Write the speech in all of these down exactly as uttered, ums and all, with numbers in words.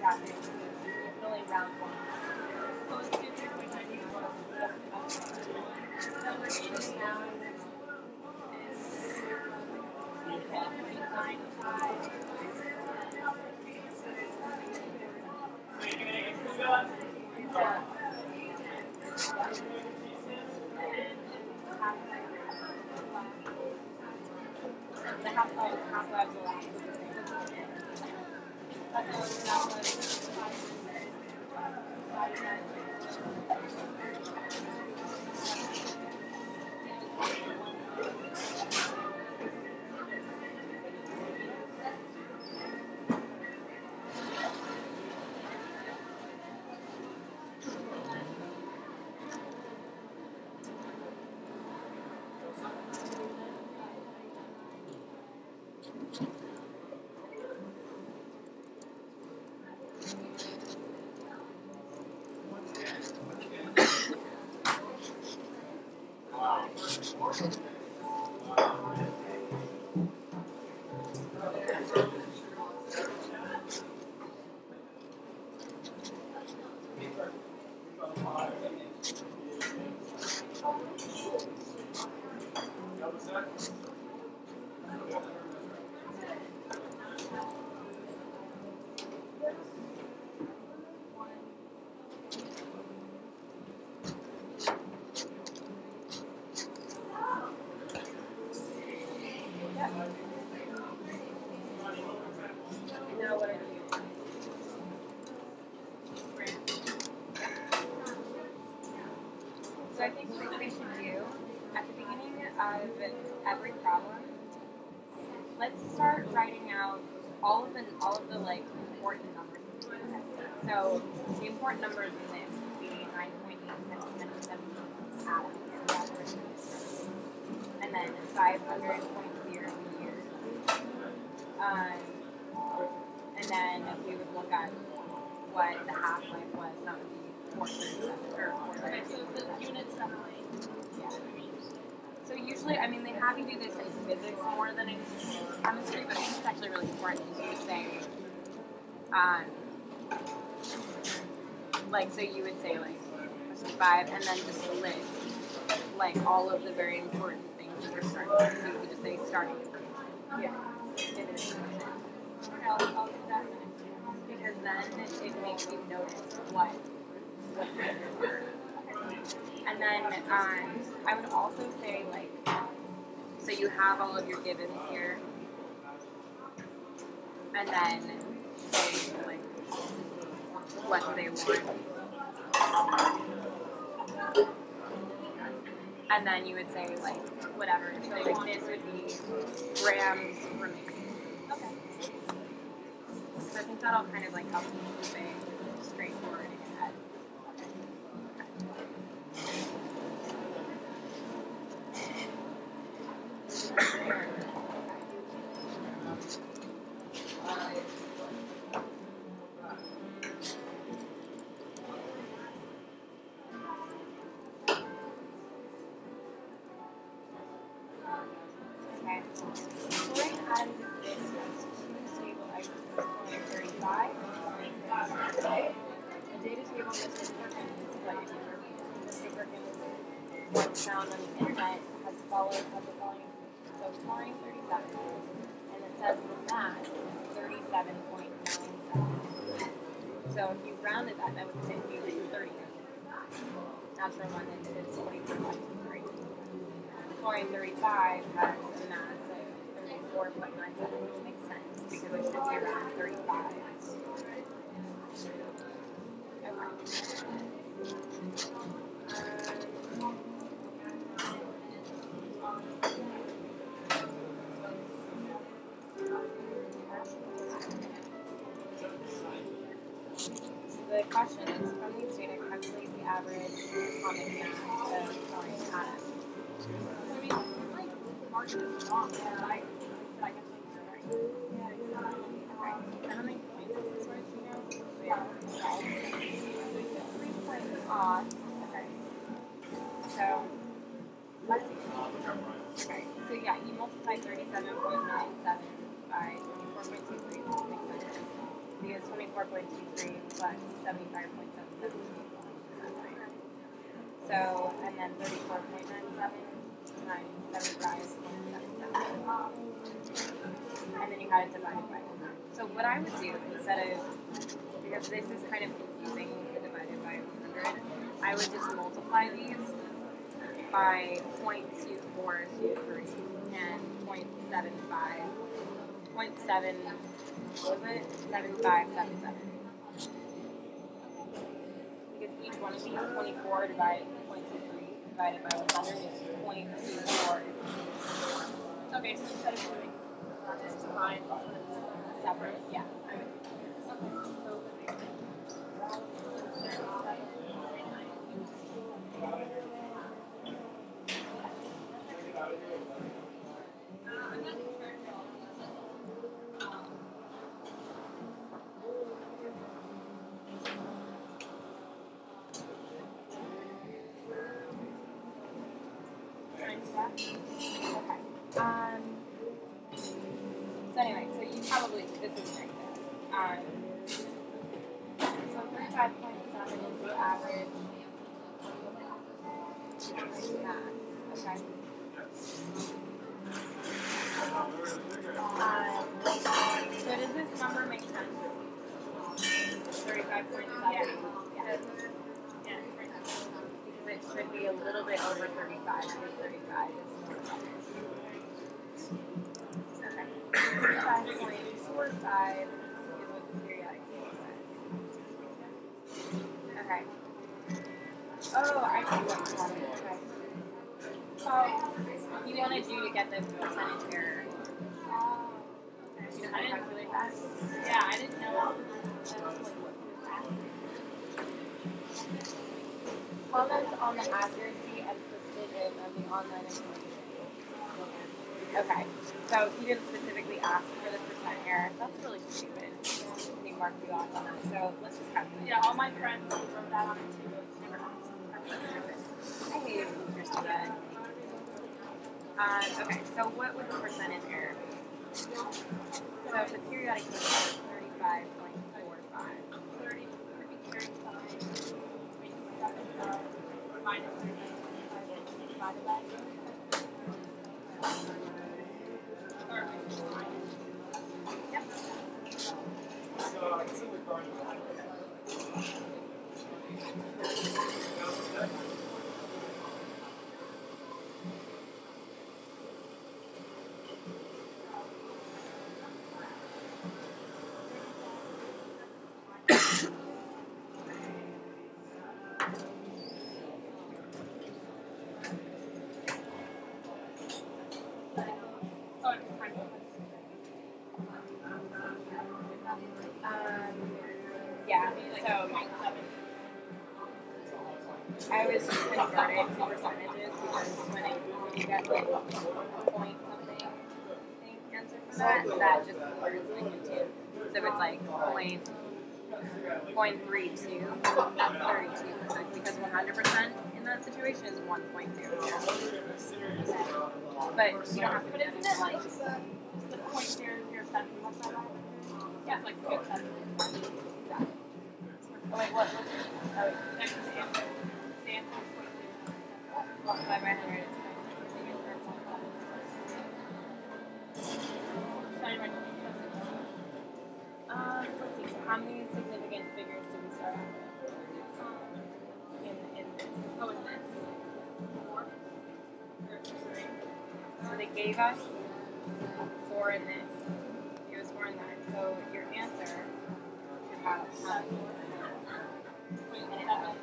that big. You can only round one. So let's do three point nine. So we're shooting now. The half size half size will last the same. That's all half size. Now what are you? So I think what we should do at the beginning of every problem, let's start writing out all of the all of the like important numbers. So the important numbers in this would be nine point eight times ten to the seventeen atoms, and then five hundred point zero years. Um, and then we would look at what the half-life was, and that would be four thirty-seven, or four thirty-seven. So the units definitely. Yeah. So usually, I mean, they have you do this in physics more than in chemistry, but I think it's actually really important to say, um, like, so you would say, like, five, and then just list, like, all of the very important things that you're starting with. So you could just say starting information. Yeah. It is. Okay, I'll, I'll do that because then it makes you notice what what figures are. And then um, I would also say, like, so you have all of your givens here, and then say, like, what do they want? And then you would say, like, whatever. So, like, this would be grams remaining. Okay. So I think that'll kind of, like, help you move it straightforward in your head. Found on the internet has followed of the following. So taurine thirty-seven, and it says the mass is thirty-seven point nine seven. So if you rounded that, that would say be like thirty. Natural one is twenty-four point three. Taurine thirty-five has a mass of thirty-four point nine seven, which makes sense because it should be around thirty-five. The question is, from these data, calculate the average atomic mass of taurine atoms. I mean, like, Mark is wrong, but I, I guess you're right. Yeah, exactly. Okay. How many points is this right, you know? Yeah. Three points off. Okay. So, let's see. Okay. So, yeah, you multiply thirty-seven point nine seven by twenty-four point two three, which makes sense. Because twenty-four point two three plus seventy-five point seven seven. So, and then thirty-four point nine seven times seventy-five point seven seven. And then you had it divided by one hundred. So what I would do, instead of, because this is kind of confusing, the divided by one hundred, I would just multiply these by zero point two four two three and zero point seven five, zero point seven, what was it? seven five seven seven. Because each one of these, twenty-four divided by zero point two three divided by one hundred is zero point two four. Okay, so instead of doing this divide Separate, yeah. Okay. Um, so anyway, so you probably, this is right there. Um, so thirty-five point seven is the average max. Okay. Um, so does this number make sense? thirty-five point seven? Yeah. Yeah. Yeah. Because it should be a little bit over thirty-five, because thirty-five is more common. Okay. thirty-five point four five is what the periodic table says. Okay. Oh, I see what you want. Okay. So, you want to do to get the percentage error. You know how to calculate that? yeah, I didn't know. Comment on the accuracy and precision of the online information. Okay, so he didn't specifically ask for the percent error. That's really stupid. He marked you off on that. So let's just calculate. Yeah, all my friends who wrote that on it too. Never asked. I hate teachers do that. Um, okay, so what would the percentage error be? So if the periodic table is thirty-five point four five. thirty, thirty-five, twenty-seven, minus thirty-five, divided by. Yep. Yeah, so I was just convert it to percentages because when, it, when you get like a point something thing answer for that, that just converts like into, so it's like point, point three two, that's thirty-two percent because one hundred percent in that situation is one point zero zero. But you don't have to. But isn't it like the, it's the point zero zero seven plus that? Yeah, it's like the good seven. Exactly. Oh wait, what? What's your, oh, Next to the answer. The answer is point zero. multiply by one hundred is Um, let's see, so how many significant figures do we start with? In, in this? Oh, in this? Four? Or three? So they gave us four in this. They gave us four in that. So your answer should have how many? Point seven.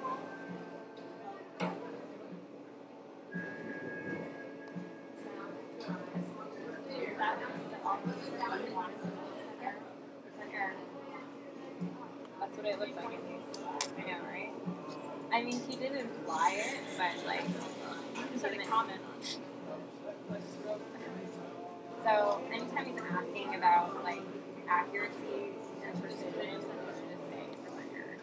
That's what it looks like in these. I know, right? I mean, he did imply it, but like, Just like a comment on it. So anytime he's asking about like accuracy and precision, you should just say percent error.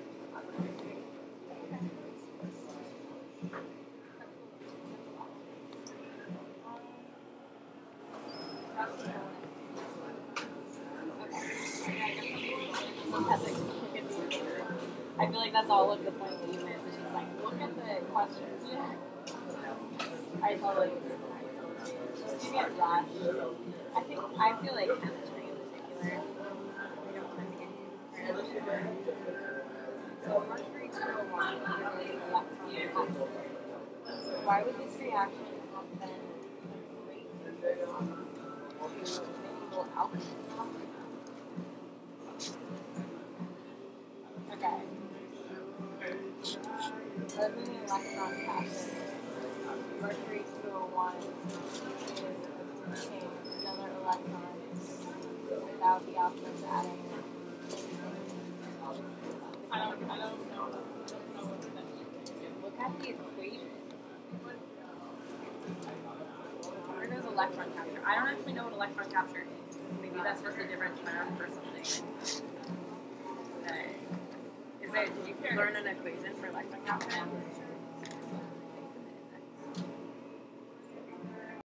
Okay. has like chicken food. I feel like that's all of the points that you missed. It's just like, look at the questions. Yeah. I totally agree. You get rushed. I think, I feel like chemistry in particular, we don't tend to get rushed. So mercury two oh one is an electron capture. Why would this reaction happen to medieval alchemists? Okay. Living in electron capture. Mercury two oh one is obtaining another electron without the alchemist adding. I don't, I don't know. I don't know what that means. Look at the equation. Where goes electron capture? I don't actually know what electron capture is. Maybe that's just a different term for something. Okay. Is it, did you learn an equation for electron capture?